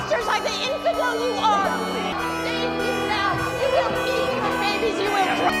monsters like the infidel you are. Save you now. You will eat your babies. You will cry.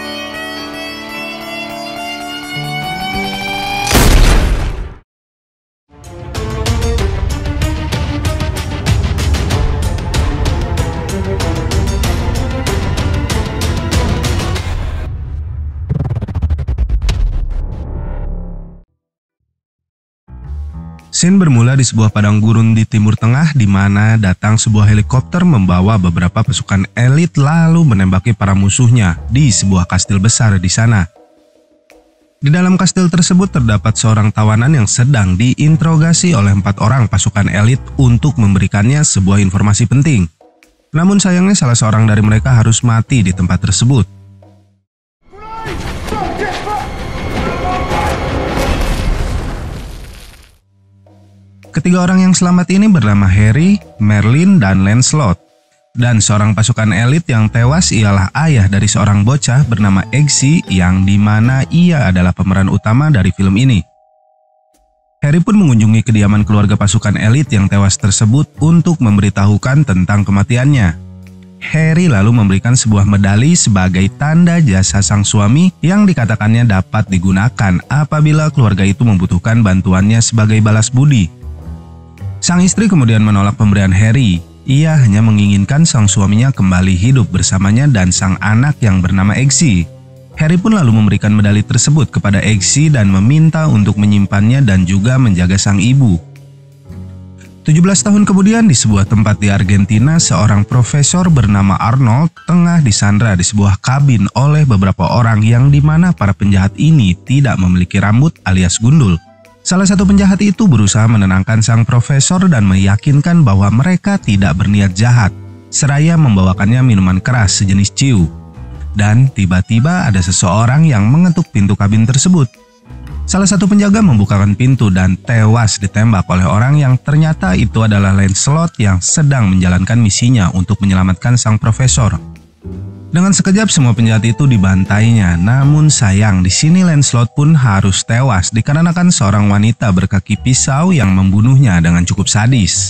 Scene bermula di sebuah padang gurun di Timur Tengah di mana datang sebuah helikopter membawa beberapa pasukan elit lalu menembaki para musuhnya di sebuah kastil besar di sana. Di dalam kastil tersebut terdapat seorang tawanan yang sedang diinterogasi oleh 4 orang pasukan elit untuk memberikannya sebuah informasi penting. Namun sayangnya salah seorang dari mereka harus mati di tempat tersebut. Ketiga orang yang selamat ini bernama Harry, Merlin, dan Lancelot. Dan seorang pasukan elit yang tewas ialah ayah dari seorang bocah bernama Eggsy yang dimana ia adalah pemeran utama dari film ini. Harry pun mengunjungi kediaman keluarga pasukan elit yang tewas tersebut untuk memberitahukan tentang kematiannya. Harry lalu memberikan sebuah medali sebagai tanda jasa sang suami yang dikatakannya dapat digunakan apabila keluarga itu membutuhkan bantuannya sebagai balas budi. Sang istri kemudian menolak pemberian Harry. Ia hanya menginginkan sang suaminya kembali hidup bersamanya dan sang anak yang bernama Eggsy. Harry pun lalu memberikan medali tersebut kepada Eggsy dan meminta untuk menyimpannya dan juga menjaga sang ibu. 17 tahun kemudian di sebuah tempat di Argentina, seorang profesor bernama Arnold tengah disandra di sebuah kabin oleh beberapa orang yang dimana para penjahat ini tidak memiliki rambut alias gundul. Salah satu penjahat itu berusaha menenangkan sang profesor dan meyakinkan bahwa mereka tidak berniat jahat, seraya membawakannya minuman keras sejenis ciu. Dan tiba-tiba ada seseorang yang mengetuk pintu kabin tersebut. Salah satu penjaga membukakan pintu dan tewas ditembak oleh orang yang ternyata itu adalah Lancelot yang sedang menjalankan misinya untuk menyelamatkan sang profesor. Dengan sekejap semua penjahat itu dibantainya, namun sayang di sini Lancelot pun harus tewas dikarenakan seorang wanita berkaki pisau yang membunuhnya dengan cukup sadis.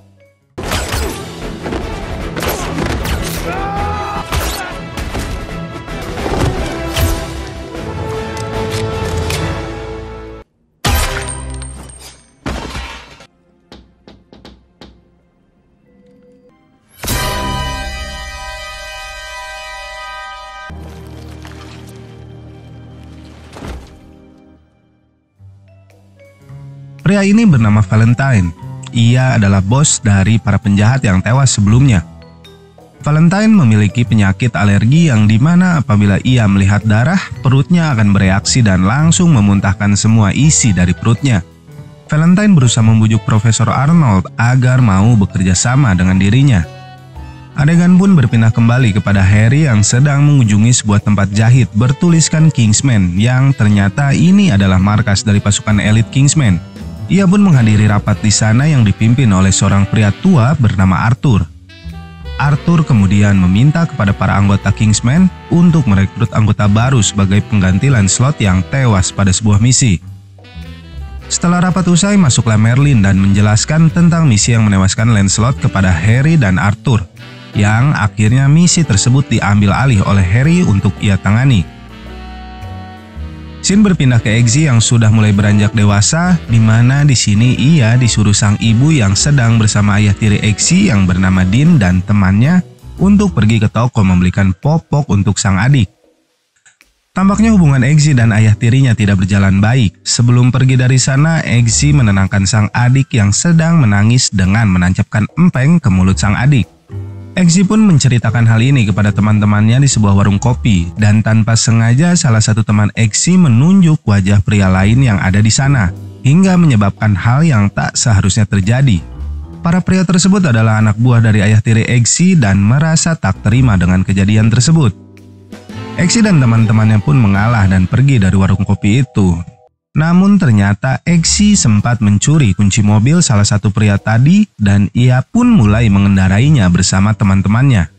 Pria ini bernama Valentine. Ia adalah bos dari para penjahat yang tewas sebelumnya. Valentine memiliki penyakit alergi yang dimana apabila ia melihat darah, perutnya akan bereaksi dan langsung memuntahkan semua isi dari perutnya. Valentine berusaha membujuk Profesor Arnold agar mau bekerja sama dengan dirinya. Adegan pun berpindah kembali kepada Harry yang sedang mengunjungi sebuah tempat jahit bertuliskan Kingsman yang ternyata ini adalah markas dari pasukan elit Kingsman. Ia pun menghadiri rapat di sana yang dipimpin oleh seorang pria tua bernama Arthur. Arthur kemudian meminta kepada para anggota Kingsman untuk merekrut anggota baru sebagai pengganti Lancelot yang tewas pada sebuah misi. Setelah rapat usai, masuklah Merlin dan menjelaskan tentang misi yang menewaskan Lancelot kepada Harry dan Arthur, yang akhirnya misi tersebut diambil alih oleh Harry untuk ia tangani. Scene berpindah ke Eggsy yang sudah mulai beranjak dewasa, di mana di sini ia disuruh sang ibu yang sedang bersama ayah tiri Eggsy yang bernama Dean dan temannya untuk pergi ke toko membelikan popok untuk sang adik. Tampaknya hubungan Eggsy dan ayah tirinya tidak berjalan baik. Sebelum pergi dari sana, Eggsy menenangkan sang adik yang sedang menangis dengan menancapkan empeng ke mulut sang adik. Eggsy pun menceritakan hal ini kepada teman-temannya di sebuah warung kopi, dan tanpa sengaja salah satu teman Eggsy menunjuk wajah pria lain yang ada di sana, hingga menyebabkan hal yang tak seharusnya terjadi. Para pria tersebut adalah anak buah dari ayah tiri Eggsy dan merasa tak terima dengan kejadian tersebut. Eggsy dan teman-temannya pun mengalah dan pergi dari warung kopi itu. Namun ternyata Eggsy sempat mencuri kunci mobil salah satu pria tadi dan ia pun mulai mengendarainya bersama teman-temannya.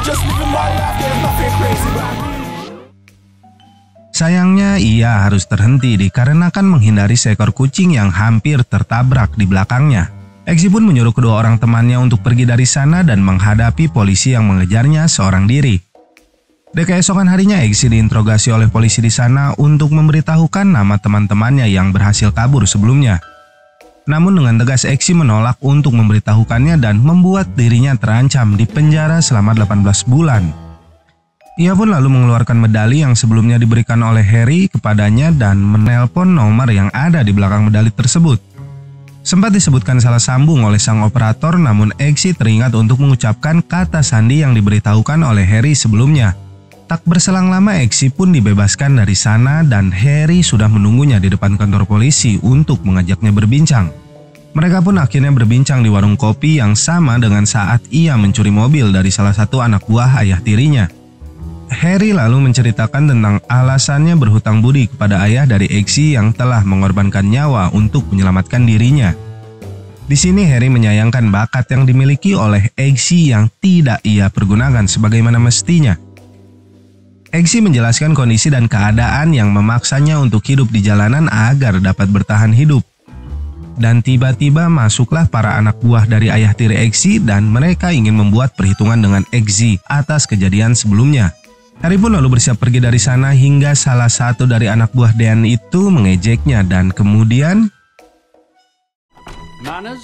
Sayangnya ia harus terhenti dikarenakan menghindari seekor kucing yang hampir tertabrak di belakangnya. Exi pun menyuruh kedua orang temannya untuk pergi dari sana dan menghadapi polisi yang mengejarnya seorang diri. Di keesokan harinya Exi diinterogasi oleh polisi di sana untuk memberitahukan nama teman-temannya yang berhasil kabur sebelumnya. Namun dengan tegas Exi menolak untuk memberitahukannya dan membuat dirinya terancam di penjara selama 18 bulan. Ia pun lalu mengeluarkan medali yang sebelumnya diberikan oleh Harry kepadanya dan menelpon nomor yang ada di belakang medali tersebut. Sempat disebutkan salah sambung oleh sang operator, namun Exi teringat untuk mengucapkan kata sandi yang diberitahukan oleh Harry sebelumnya. Tak berselang lama Exi pun dibebaskan dari sana dan Harry sudah menunggunya di depan kantor polisi untuk mengajaknya berbincang. Mereka pun akhirnya berbincang di warung kopi yang sama dengan saat ia mencuri mobil dari salah satu anak buah ayah tirinya. Harry lalu menceritakan tentang alasannya berhutang budi kepada ayah dari Exi yang telah mengorbankan nyawa untuk menyelamatkan dirinya. Di sini Harry menyayangkan bakat yang dimiliki oleh Exi yang tidak ia pergunakan sebagaimana mestinya. Exi menjelaskan kondisi dan keadaan yang memaksanya untuk hidup di jalanan agar dapat bertahan hidup. Dan tiba-tiba masuklah para anak buah dari ayah tiri Exi dan mereka ingin membuat perhitungan dengan Exi atas kejadian sebelumnya. Harry pun lalu bersiap pergi dari sana hingga salah satu dari anak buah Dan itu mengejeknya dan kemudian Manners?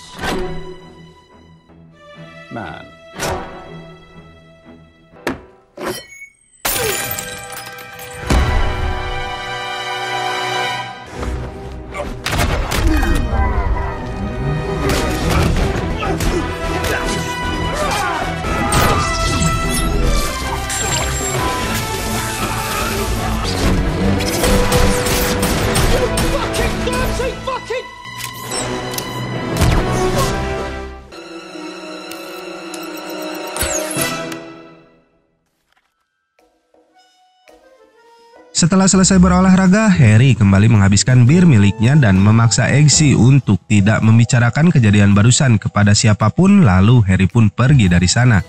Man. Setelah selesai berolahraga, Harry kembali menghabiskan bir miliknya dan memaksa Exi untuk tidak membicarakan kejadian barusan kepada siapapun, lalu Harry pun pergi dari sana.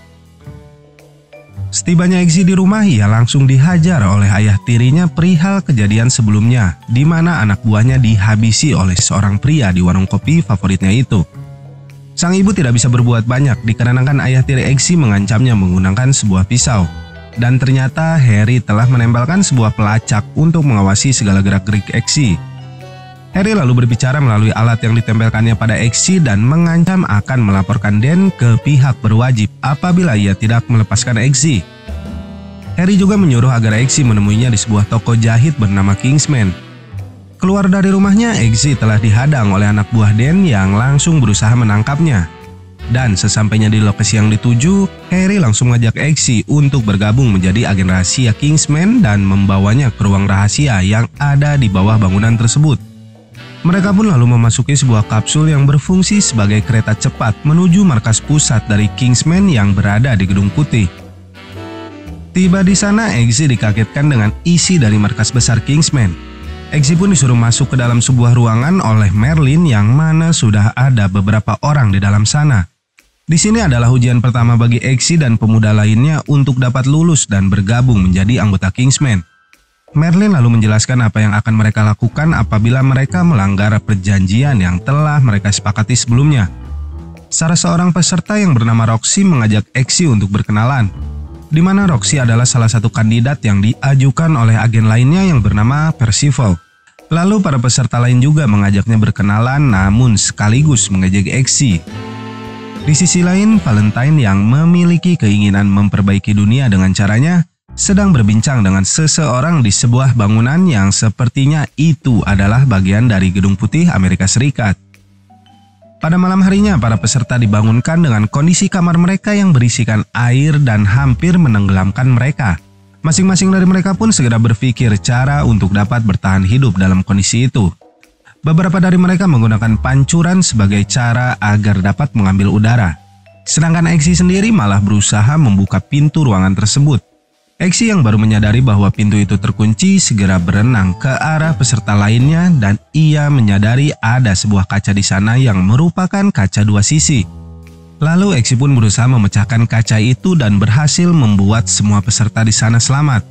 Setibanya Exi di rumah, ia langsung dihajar oleh ayah tirinya perihal kejadian sebelumnya, di mana anak buahnya dihabisi oleh seorang pria di warung kopi favoritnya itu. Sang ibu tidak bisa berbuat banyak dikarenakan ayah tiri Exi mengancamnya menggunakan sebuah pisau. Dan ternyata Harry telah menempelkan sebuah pelacak untuk mengawasi segala gerak-gerik Exi. Harry lalu berbicara melalui alat yang ditempelkannya pada Exi dan mengancam akan melaporkan Dan ke pihak berwajib apabila ia tidak melepaskan Exi. Harry juga menyuruh agar Exi menemuinya di sebuah toko jahit bernama Kingsman. Keluar dari rumahnya, Exi telah dihadang oleh anak buah Dan yang langsung berusaha menangkapnya. Dan sesampainya di lokasi yang dituju, Harry langsung mengajak Exi untuk bergabung menjadi agen rahasia Kingsman dan membawanya ke ruang rahasia yang ada di bawah bangunan tersebut. Mereka pun lalu memasuki sebuah kapsul yang berfungsi sebagai kereta cepat menuju markas pusat dari Kingsman yang berada di Gedung Putih. Tiba di sana, Exi dikagetkan dengan isi dari markas besar Kingsman. Exi pun disuruh masuk ke dalam sebuah ruangan oleh Merlin yang mana sudah ada beberapa orang di dalam sana. Di sini adalah ujian pertama bagi Exi dan pemuda lainnya untuk dapat lulus dan bergabung menjadi anggota Kingsman. Merlin lalu menjelaskan apa yang akan mereka lakukan apabila mereka melanggar perjanjian yang telah mereka sepakati sebelumnya. Salah seorang peserta yang bernama Roxy mengajak Exi untuk berkenalan, di mana Roxy adalah salah satu kandidat yang diajukan oleh agen lainnya yang bernama Percival. Lalu para peserta lain juga mengajaknya berkenalan namun sekaligus mengejek Exi. Di sisi lain, Valentine yang memiliki keinginan memperbaiki dunia dengan caranya sedang berbincang dengan seseorang di sebuah bangunan yang sepertinya itu adalah bagian dari Gedung Putih Amerika Serikat. Pada malam harinya, para peserta dibangunkan dengan kondisi kamar mereka yang berisikan air dan hampir menenggelamkan mereka. Masing-masing dari mereka pun segera berpikir cara untuk dapat bertahan hidup dalam kondisi itu. Beberapa dari mereka menggunakan pancuran sebagai cara agar dapat mengambil udara. Sedangkan Exi sendiri malah berusaha membuka pintu ruangan tersebut. Exi yang baru menyadari bahwa pintu itu terkunci segera berenang ke arah peserta lainnya dan ia menyadari ada sebuah kaca di sana yang merupakan kaca dua sisi. Lalu Eggsy pun berusaha memecahkan kaca itu dan berhasil membuat semua peserta di sana selamat.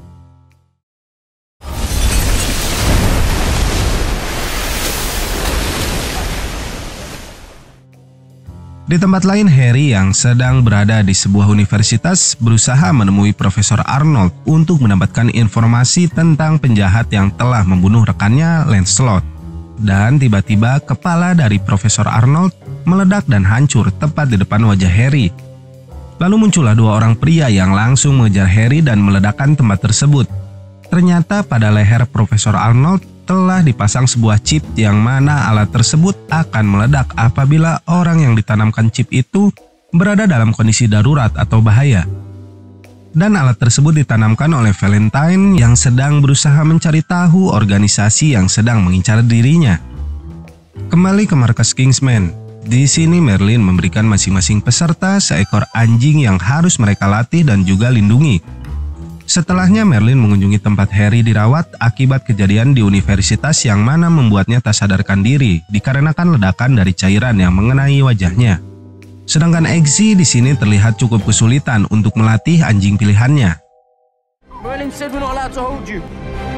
Di tempat lain, Harry yang sedang berada di sebuah universitas berusaha menemui Profesor Arnold untuk mendapatkan informasi tentang penjahat yang telah membunuh rekannya Lancelot. Dan tiba-tiba kepala dari Profesor Arnold meledak dan hancur tepat di depan wajah Harry. Lalu muncullah dua orang pria yang langsung mengejar Harry dan meledakkan tempat tersebut. Ternyata pada leher Profesor Arnold telah dipasang sebuah chip yang mana alat tersebut akan meledak apabila orang yang ditanamkan chip itu berada dalam kondisi darurat atau bahaya. Dan alat tersebut ditanamkan oleh Valentine yang sedang berusaha mencari tahu organisasi yang sedang mengincar dirinya. Kembali ke markas Kingsman. Di sini Merlin memberikan masing-masing peserta seekor anjing yang harus mereka latih dan juga lindungi. Setelahnya Merlin mengunjungi tempat Harry dirawat akibat kejadian di universitas yang mana membuatnya tak sadarkan diri dikarenakan ledakan dari cairan yang mengenai wajahnya. Sedangkan Eggsy di sini terlihat cukup kesulitan untuk melatih anjing pilihannya. Merlin said we're not allowed to hold you.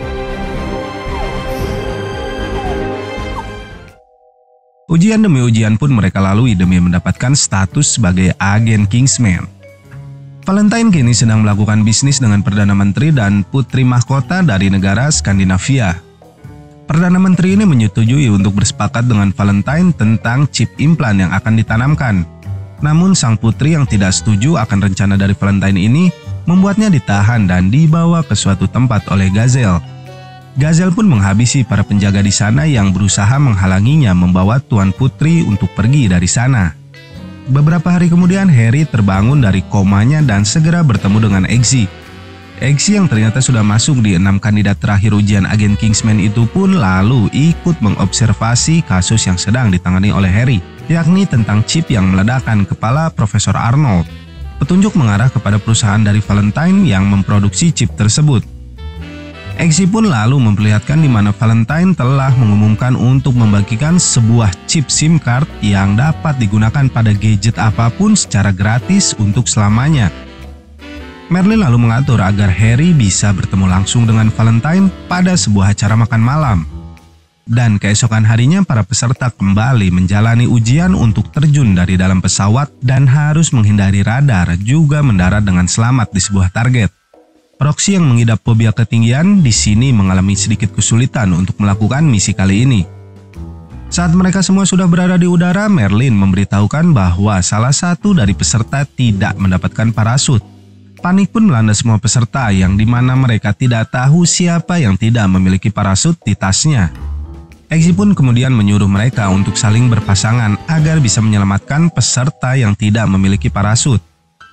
Ujian demi ujian pun mereka lalui demi mendapatkan status sebagai agen Kingsman. Valentine kini sedang melakukan bisnis dengan Perdana Menteri dan Putri Mahkota dari negara Skandinavia. Perdana Menteri ini menyetujui untuk bersepakat dengan Valentine tentang chip implan yang akan ditanamkan. Namun sang putri yang tidak setuju akan rencana dari Valentine ini membuatnya ditahan dan dibawa ke suatu tempat oleh Gazelle. Gazelle pun menghabisi para penjaga di sana yang berusaha menghalanginya membawa Tuan Putri untuk pergi dari sana. Beberapa hari kemudian Harry terbangun dari komanya dan segera bertemu dengan Eggsy. Eggsy yang ternyata sudah masuk di 6 kandidat terakhir ujian agen Kingsman itu pun lalu ikut mengobservasi kasus yang sedang ditangani oleh Harry, yakni tentang chip yang meledakkan kepala Profesor Arnold. Petunjuk mengarah kepada perusahaan dari Valentine yang memproduksi chip tersebut. Eggsy pun lalu memperlihatkan di mana Valentine telah mengumumkan untuk membagikan sebuah chip SIM card yang dapat digunakan pada gadget apapun secara gratis untuk selamanya. Merlin lalu mengatur agar Harry bisa bertemu langsung dengan Valentine pada sebuah acara makan malam. Dan keesokan harinya para peserta kembali menjalani ujian untuk terjun dari dalam pesawat dan harus menghindari radar juga mendarat dengan selamat di sebuah target. Roxy yang mengidap fobia ketinggian di sini mengalami sedikit kesulitan untuk melakukan misi kali ini. Saat mereka semua sudah berada di udara, Merlin memberitahukan bahwa salah satu dari peserta tidak mendapatkan parasut. Panik pun melanda semua peserta yang dimana mereka tidak tahu siapa yang tidak memiliki parasut di tasnya. Eggsy pun kemudian menyuruh mereka untuk saling berpasangan agar bisa menyelamatkan peserta yang tidak memiliki parasut.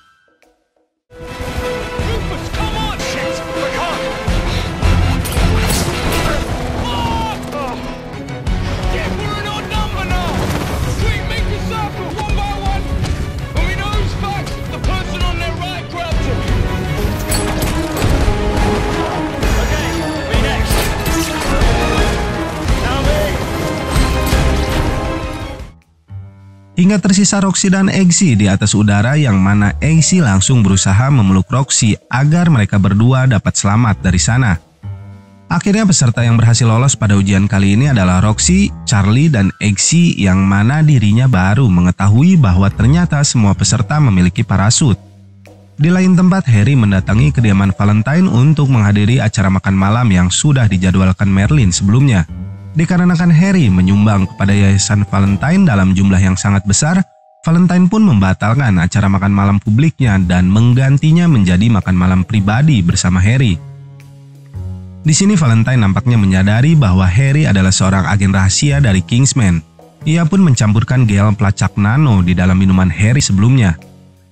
Hingga tersisa Roxy dan Eggsy di atas udara yang mana Eggsy langsung berusaha memeluk Roxy agar mereka berdua dapat selamat dari sana. Akhirnya peserta yang berhasil lolos pada ujian kali ini adalah Roxy, Charlie, dan Eggsy yang mana dirinya baru mengetahui bahwa ternyata semua peserta memiliki parasut. Di lain tempat, Harry mendatangi kediaman Valentine untuk menghadiri acara makan malam yang sudah dijadwalkan Merlin sebelumnya. Dikarenakan Harry menyumbang kepada yayasan Valentine dalam jumlah yang sangat besar, Valentine pun membatalkan acara makan malam publiknya dan menggantinya menjadi makan malam pribadi bersama Harry. Di sini Valentine nampaknya menyadari bahwa Harry adalah seorang agen rahasia dari Kingsman. Ia pun mencampurkan gel pelacak nano di dalam minuman Harry sebelumnya.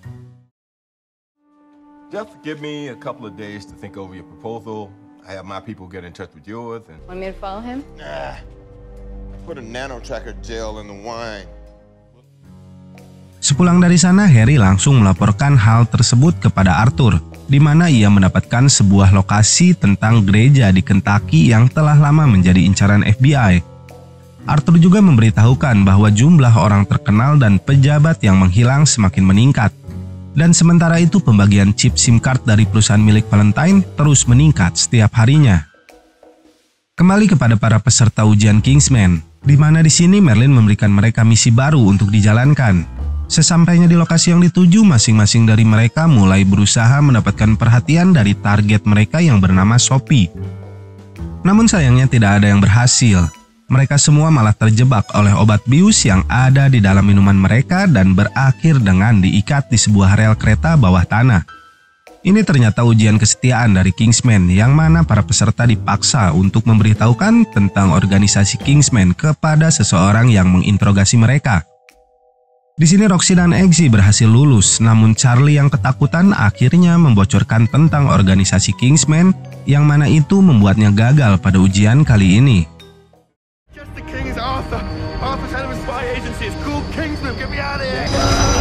Just give me a couple of days to think over your proposal. I have my people get in touch with yours and... Want me to follow him? Nah. Put a nano tracker gel in the wine. Sepulang dari sana, Harry langsung melaporkan hal tersebut kepada Arthur, di mana ia mendapatkan sebuah lokasi tentang gereja di Kentucky yang telah lama menjadi incaran FBI. Arthur juga memberitahukan bahwa jumlah orang terkenal dan pejabat yang menghilang semakin meningkat. Dan sementara itu pembagian chip SIM card dari perusahaan milik Valentine terus meningkat setiap harinya. Kembali kepada para peserta ujian Kingsman, di mana di sini Merlin memberikan mereka misi baru untuk dijalankan. Sesampainya di lokasi yang dituju, masing-masing dari mereka mulai berusaha mendapatkan perhatian dari target mereka yang bernama Sophie. Namun sayangnya tidak ada yang berhasil. Mereka semua malah terjebak oleh obat bius yang ada di dalam minuman mereka dan berakhir dengan diikat di sebuah rel kereta bawah tanah. Ini ternyata ujian kesetiaan dari Kingsman yang mana para peserta dipaksa untuk memberitahukan tentang organisasi Kingsman kepada seseorang yang menginterogasi mereka. Di sini Roxy dan Eggsy berhasil lulus, namun Charlie yang ketakutan akhirnya membocorkan tentang organisasi Kingsman yang mana itu membuatnya gagal pada ujian kali ini. Just the king is Arthur. Arthur's head of a spy agency. It's called Kingsman. Get me out of here.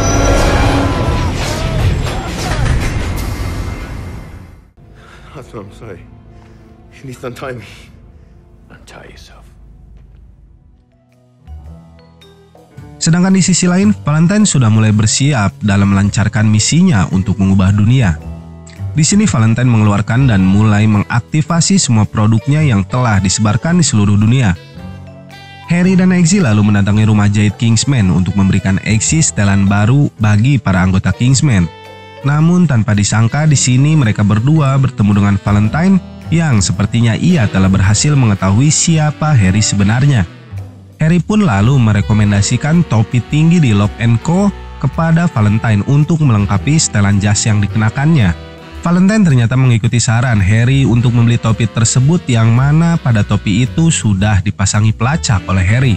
Arthur, I'm sorry. You need to untie me. Untie yourself. Sedangkan di sisi lain, Valentine sudah mulai bersiap dalam melancarkan misinya untuk mengubah dunia. Di sini Valentine mengeluarkan dan mulai mengaktifasi semua produknya yang telah disebarkan di seluruh dunia. Harry dan Eggsy lalu mendatangi rumah jahit Kingsman untuk memberikan Eggsy setelan baru bagi para anggota Kingsman. Namun tanpa disangka di sini mereka berdua bertemu dengan Valentine yang sepertinya ia telah berhasil mengetahui siapa Harry sebenarnya. Harry pun lalu merekomendasikan topi tinggi di Lock & Co kepada Valentine untuk melengkapi setelan jas yang dikenakannya. Valentine ternyata mengikuti saran Harry untuk membeli topi tersebut yang mana pada topi itu sudah dipasangi pelacak oleh Harry.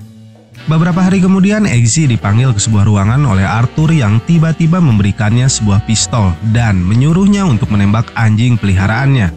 Beberapa hari kemudian Eggsy dipanggil ke sebuah ruangan oleh Arthur yang tiba-tiba memberikannya sebuah pistol dan menyuruhnya untuk menembak anjing peliharaannya.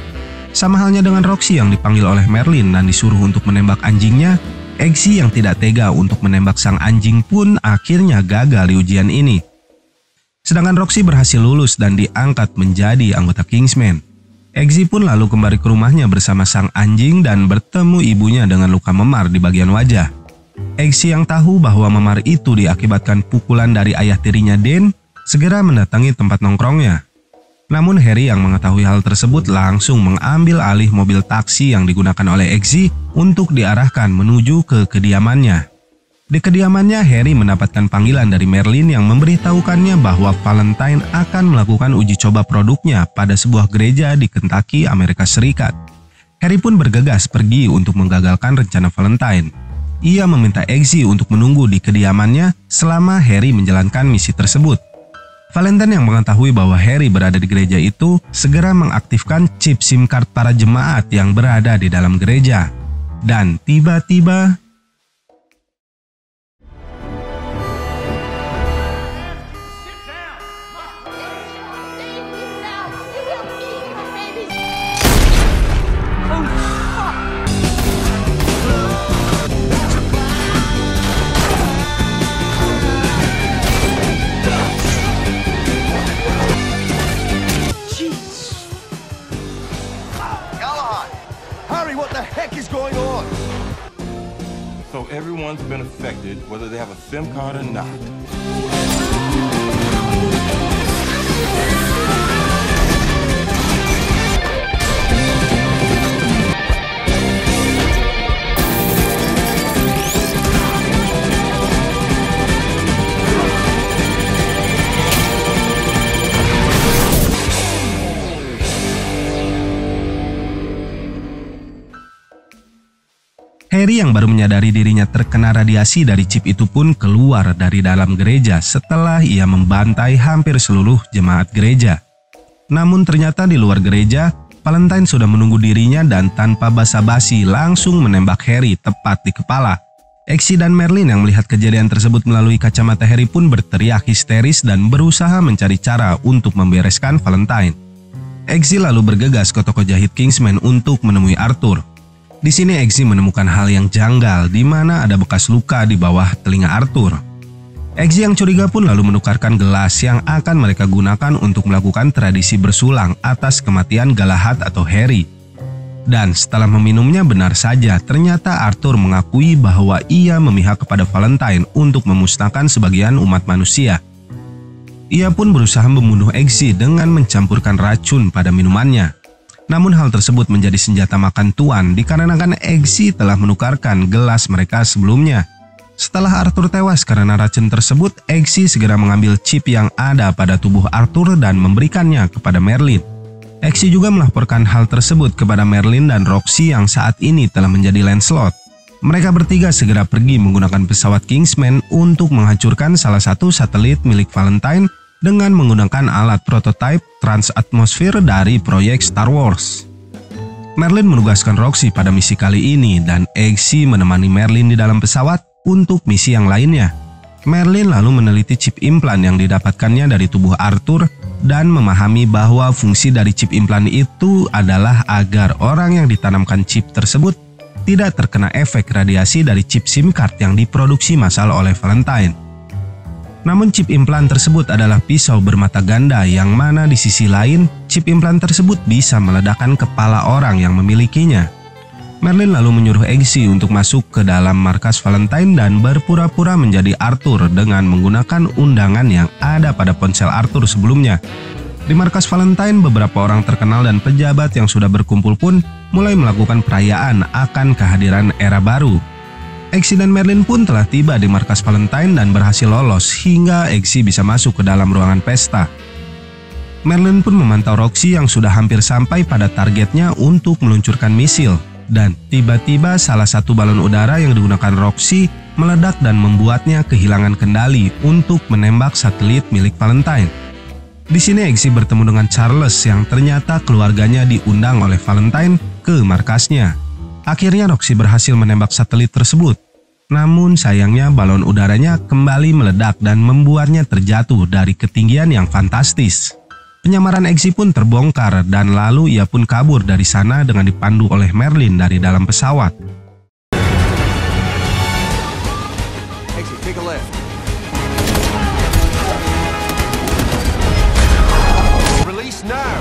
Sama halnya dengan Roxy yang dipanggil oleh Merlin dan disuruh untuk menembak anjingnya, Eggsy yang tidak tega untuk menembak sang anjing pun akhirnya gagal di ujian ini. Sedangkan Roxy berhasil lulus dan diangkat menjadi anggota Kingsman. Eggsy pun lalu kembali ke rumahnya bersama sang anjing dan bertemu ibunya dengan luka memar di bagian wajah. Eggsy yang tahu bahwa memar itu diakibatkan pukulan dari ayah tirinya Dan, segera mendatangi tempat nongkrongnya. Namun Harry yang mengetahui hal tersebut langsung mengambil alih mobil taksi yang digunakan oleh Eggsy untuk diarahkan menuju ke kediamannya. Di kediamannya, Harry mendapatkan panggilan dari Merlin yang memberitahukannya bahwa Valentine akan melakukan uji coba produknya pada sebuah gereja di Kentucky, Amerika Serikat. Harry pun bergegas pergi untuk menggagalkan rencana Valentine. Ia meminta Eggsy untuk menunggu di kediamannya selama Harry menjalankan misi tersebut. Valentine yang mengetahui bahwa Harry berada di gereja itu segera mengaktifkan chip SIM card para jemaat yang berada di dalam gereja. Dan tiba-tiba So everyone's been affected, whether they have a SIM card or not. Harry yang baru menyadari dirinya terkena radiasi dari chip itu pun keluar dari dalam gereja setelah ia membantai hampir seluruh jemaat gereja. Namun ternyata di luar gereja, Valentine sudah menunggu dirinya dan tanpa basa-basi langsung menembak Harry tepat di kepala. Eggsy dan Merlin yang melihat kejadian tersebut melalui kacamata Harry pun berteriak histeris dan berusaha mencari cara untuk membereskan Valentine. Eggsy lalu bergegas ke toko jahit Kingsman untuk menemui Arthur. Di sini Eggsy menemukan hal yang janggal di mana ada bekas luka di bawah telinga Arthur. Eggsy yang curiga pun lalu menukarkan gelas yang akan mereka gunakan untuk melakukan tradisi bersulang atas kematian Galahad atau Harry. Dan setelah meminumnya, benar saja ternyata Arthur mengakui bahwa ia memihak kepada Valentine untuk memusnahkan sebagian umat manusia. Ia pun berusaha membunuh Eggsy dengan mencampurkan racun pada minumannya. Namun hal tersebut menjadi senjata makan tuan dikarenakan Eggsy telah menukarkan gelas mereka sebelumnya. Setelah Arthur tewas karena racun tersebut, Eggsy segera mengambil chip yang ada pada tubuh Arthur dan memberikannya kepada Merlin. Eggsy juga melaporkan hal tersebut kepada Merlin dan Roxy yang saat ini telah menjadi Lancelot. Mereka bertiga segera pergi menggunakan pesawat Kingsman untuk menghancurkan salah satu satelit milik Valentine dengan menggunakan alat prototipe transatmosfer dari proyek Star Wars. Merlin menugaskan Roxy pada misi kali ini dan Eggsy menemani Merlin di dalam pesawat untuk misi yang lainnya. Merlin lalu meneliti chip implan yang didapatkannya dari tubuh Arthur dan memahami bahwa fungsi dari chip implan itu adalah agar orang yang ditanamkan chip tersebut tidak terkena efek radiasi dari chip SIM card yang diproduksi massal oleh Valentine. Namun chip implan tersebut adalah pisau bermata ganda yang mana di sisi lain chip implan tersebut bisa meledakkan kepala orang yang memilikinya. Merlin lalu menyuruh Eggsy untuk masuk ke dalam markas Valentine dan berpura-pura menjadi Arthur dengan menggunakan undangan yang ada pada ponsel Arthur sebelumnya. Di markas Valentine, beberapa orang terkenal dan pejabat yang sudah berkumpul pun mulai melakukan perayaan akan kehadiran era baru. Eggsy dan Merlin pun telah tiba di markas Valentine dan berhasil lolos hingga Eggsy bisa masuk ke dalam ruangan pesta. Merlin pun memantau Roxy yang sudah hampir sampai pada targetnya untuk meluncurkan misil. Dan tiba-tiba salah satu balon udara yang digunakan Roxy meledak dan membuatnya kehilangan kendali untuk menembak satelit milik Valentine. Di sini Eggsy bertemu dengan Charles yang ternyata keluarganya diundang oleh Valentine ke markasnya. Akhirnya Roxy berhasil menembak satelit tersebut. Namun sayangnya balon udaranya kembali meledak dan membuatnya terjatuh dari ketinggian yang fantastis. Penyamaran Eggsy pun terbongkar dan lalu ia pun kabur dari sana dengan dipandu oleh Merlin dari dalam pesawat. Eggsy, take a left. Release now.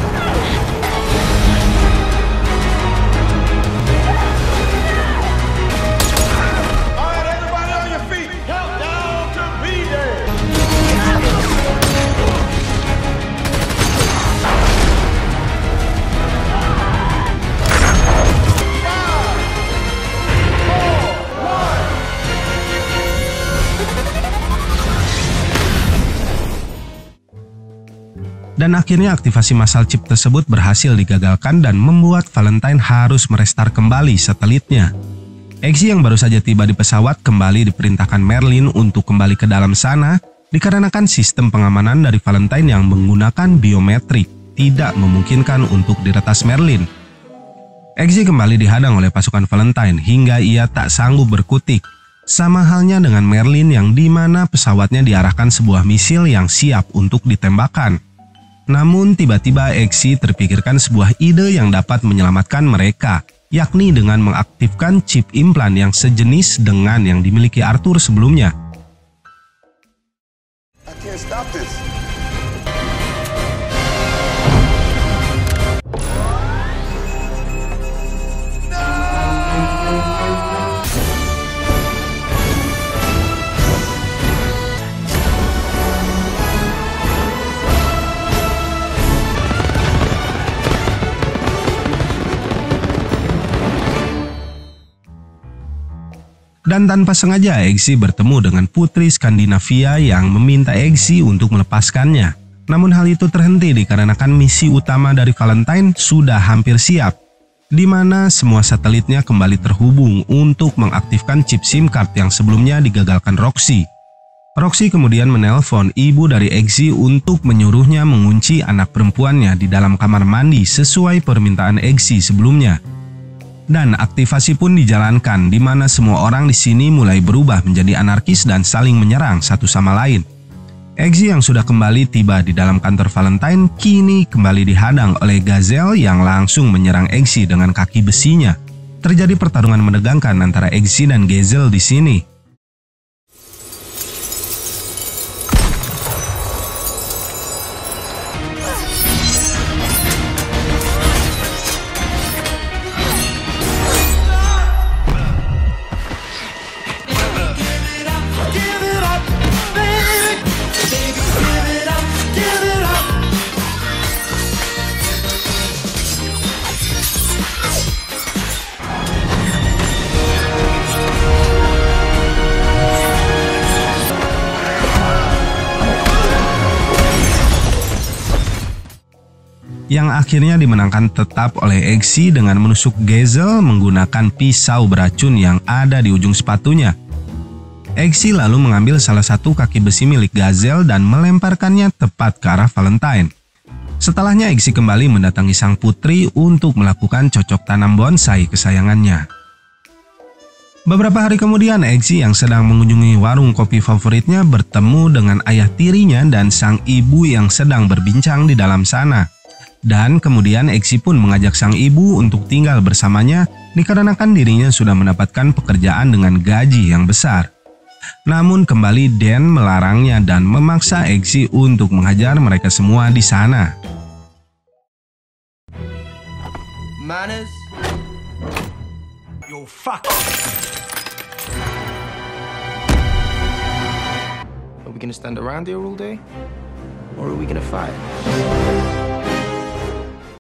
All right, everybody on your feet. Countdown to B-Day. Dan akhirnya aktivasi massal chip tersebut berhasil digagalkan dan membuat Valentine harus merestart kembali satelitnya. Eggsy yang baru saja tiba di pesawat kembali diperintahkan Merlin untuk kembali ke dalam sana dikarenakan sistem pengamanan dari Valentine yang menggunakan biometrik tidak memungkinkan untuk diretas Merlin. Eggsy kembali dihadang oleh pasukan Valentine hingga ia tak sanggup berkutik. Sama halnya dengan Merlin yang dimana pesawatnya diarahkan sebuah misil yang siap untuk ditembakkan. Namun tiba-tiba Eggsy terpikirkan sebuah ide yang dapat menyelamatkan mereka, yakni dengan mengaktifkan chip implan yang sejenis dengan yang dimiliki Arthur sebelumnya. I can't stop this. Dan tanpa sengaja Eggsy bertemu dengan putri Skandinavia yang meminta Eggsy untuk melepaskannya. Namun hal itu terhenti dikarenakan misi utama dari Valentine sudah hampir siap, di mana semua satelitnya kembali terhubung untuk mengaktifkan chip SIM card yang sebelumnya digagalkan Roxy. Roxy kemudian menelpon ibu dari Eggsy untuk menyuruhnya mengunci anak perempuannya di dalam kamar mandi sesuai permintaan Eggsy sebelumnya. Dan aktivasi pun dijalankan di mana semua orang di sini mulai berubah menjadi anarkis dan saling menyerang satu sama lain. Eggsy yang sudah kembali tiba di dalam kantor Valentine kini kembali dihadang oleh Gazelle yang langsung menyerang Eggsy dengan kaki besinya. Terjadi pertarungan menegangkan antara Eggsy dan Gazelle di sini. yang akhirnya dimenangkan tetap oleh Eggsy dengan menusuk Gazelle menggunakan pisau beracun yang ada di ujung sepatunya. Eggsy lalu mengambil salah satu kaki besi milik Gazelle dan melemparkannya tepat ke arah Valentine. Setelahnya Eggsy kembali mendatangi sang putri untuk melakukan cocok tanam bonsai kesayangannya. Beberapa hari kemudian Eggsy yang sedang mengunjungi warung kopi favoritnya bertemu dengan ayah tirinya dan sang ibu yang sedang berbincang di dalam sana. Dan kemudian Eggsy pun mengajak sang ibu untuk tinggal bersamanya dikarenakan dirinya sudah mendapatkan pekerjaan dengan gaji yang besar. Namun kembali Dan melarangnya dan memaksa Eggsy untuk menghajar mereka semua di sana. Manners? You're fucked. Are we gonna stand around here all day? Or are we gonna fight?